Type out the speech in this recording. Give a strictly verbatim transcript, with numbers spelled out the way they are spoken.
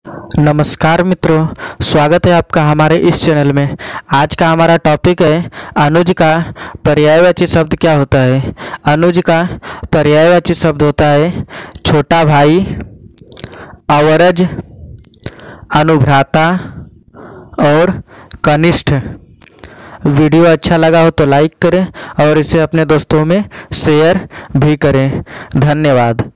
नमस्कार मित्रों, स्वागत है आपका हमारे इस चैनल में। आज का हमारा टॉपिक है अनुज का पर्यायवाची शब्द क्या होता है। अनुज का पर्यायवाची शब्द होता है छोटा भाई, अवरज, अनुभ्राता और कनिष्ठ। वीडियो अच्छा लगा हो तो लाइक करें और इसे अपने दोस्तों में शेयर भी करें। धन्यवाद।